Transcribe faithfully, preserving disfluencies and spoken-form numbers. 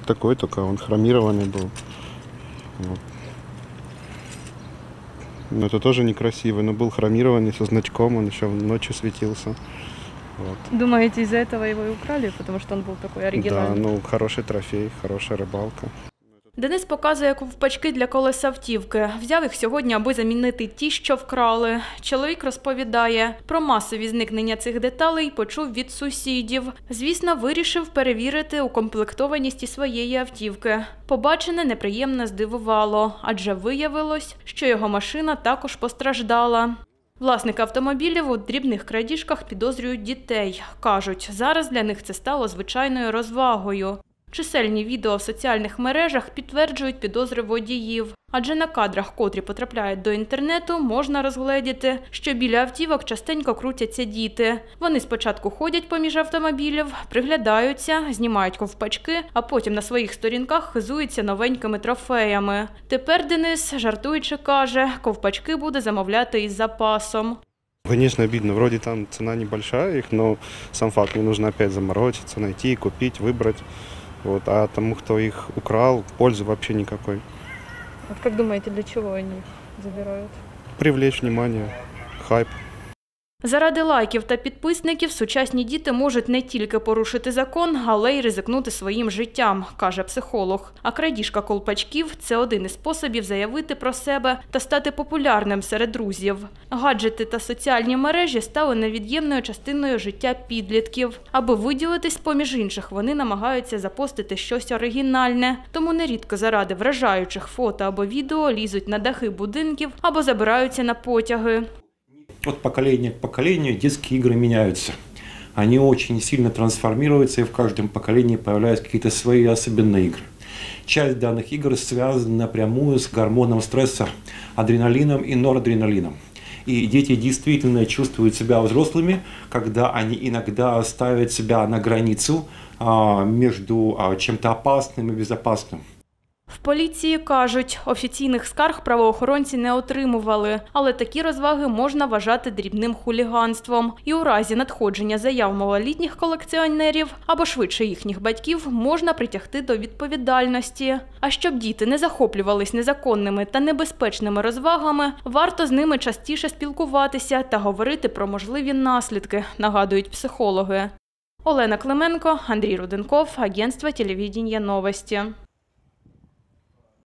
такой, только он хромированный был. Вот. Но это тоже некрасивый, но был хромированный со значком, он еще ночью светился. Вот. Думаете, из-за этого его и украли, потому что он был такой оригинальный? Да, ну хороший трофей, хорошая рибалка. Денис показує ковпачки для колес автівки. Взяв їх сьогодні, аби замінити ті, що вкрали. Чоловік розповідає, про масові зникнення цих деталей почув від сусідів. Звісно, вирішив перевірити укомплектованість і своєї автівки. Побачене неприємно здивувало, адже виявилось, що його машина також постраждала. Власники автомобілів у дрібних крадіжках підозрюють дітей. Кажуть, зараз для них це стало звичайною розвагою. Чисельні відео в соціальних мережах підтверджують підозри водіїв. Адже на кадрах, котрі потрапляють до інтернету, можна розгледіти, що біля автівок частенько крутяться діти. Вони спочатку ходять поміж автомобілів, приглядаються, знімають ковпачки, а потім на своїх сторінках хизуються новенькими трофеями. Тепер Денис, жартуючи, каже, ковпачки буде замовляти із запасом. Конечно, обидно. Вроде там цена небольшая их, но сам факт, мне нужно опять заморочиться, найти, купить, выбрать. Вот. А тому, кто их украл, пользы вообще никакой. А как думаете, для чего они забирают? Привлечь внимание, хайп. Заради лайків та підписників сучасні діти можуть не тільки порушити закон, але й ризикнути своїм життям, каже психолог. А крадіжка колпачків – це один із способів заявити про себе та стати популярним серед друзів. Гаджети та соціальні мережі стали невід'ємною частиною життя підлітків. Аби виділитись поміж інших, вони намагаються запостити щось оригінальне. Тому нерідко заради вражаючих фото або відео лізуть на дахи будинків або забираються на потяги. От поколения к поколению детские игры меняются. Они очень сильно трансформируются, и в каждом поколении появляются какие-то свои особенные игры. Часть данных игр связана напрямую с гормоном стресса, адреналином и норадреналином. И дети действительно чувствуют себя взрослыми, когда они иногда ставят себя на границу между чем-то опасным и безопасным. В поліції кажуть, офіційних скарг правоохоронці не отримували, але такі розваги можна вважати дрібним хуліганством. І у разі надходження заяв малолітніх колекціонерів або швидше їхніх батьків можна притягти до відповідальності. А щоб діти не захоплювались незаконними та небезпечними розвагами, варто з ними частіше спілкуватися та говорити про можливі наслідки, нагадують психологи. Олена Клименко, Андрій Руденков, агентство телевидения «Новости».